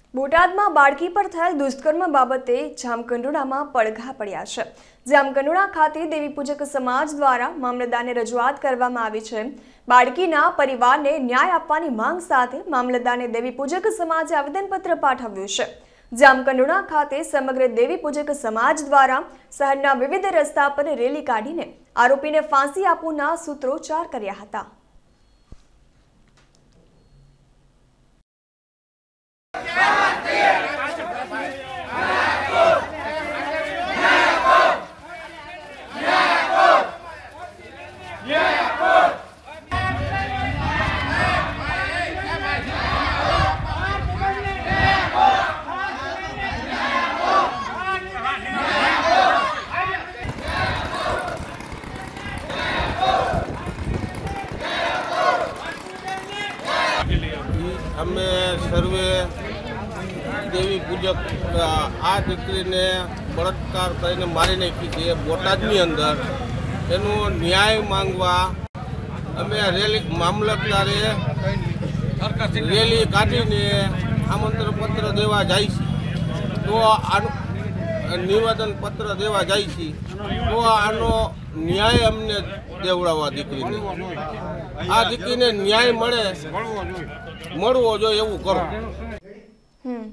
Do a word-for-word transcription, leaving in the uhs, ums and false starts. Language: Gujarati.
બોટાદમાં બાળકી પર થયેલ દુષ્કર્મ બાબતે જામકંડોળામાં પડઘા પડ્યા છે। જામકંડોળા ખાતે દેવી પૂજક સમાજ દ્વારા મામલતદારને રજૂઆત કરવામાં આવી છે। બાળકીના પરિવારને ન્યાય આપવાની માંગ સાથે મામલતદારને દેવી પૂજક સમાજે આવેદનપત્ર પાઠવ્યું છે। જામકંડોળા ખાતે સમગ્ર દેવી પૂજક સમાજ દ્વારા શહેરના વિવિધ રસ્તા પર રેલી કાઢીને આરોપીને ફાંસી આપવાના સૂત્રોચ્ચાર કર્યા હતા। અમે સર્વે દેવી પૂજક આ દીકરીને બળાત્કાર કરીને મારી નાખી છે બોટાદની અંદર એનો ન્યાય માંગવા અમે રેલી મામલતદારે રેલી કાઢીને આમંત્રણ પત્ર દેવા જાય છે। તો આનું નિવેદન પત્ર દેવા જાય છે તો આનો ન્યાય અમને દેવડાવવા દીકરીને આ દીકરીને ન્યાય મળે મળવો જોઈએ એવું કરો।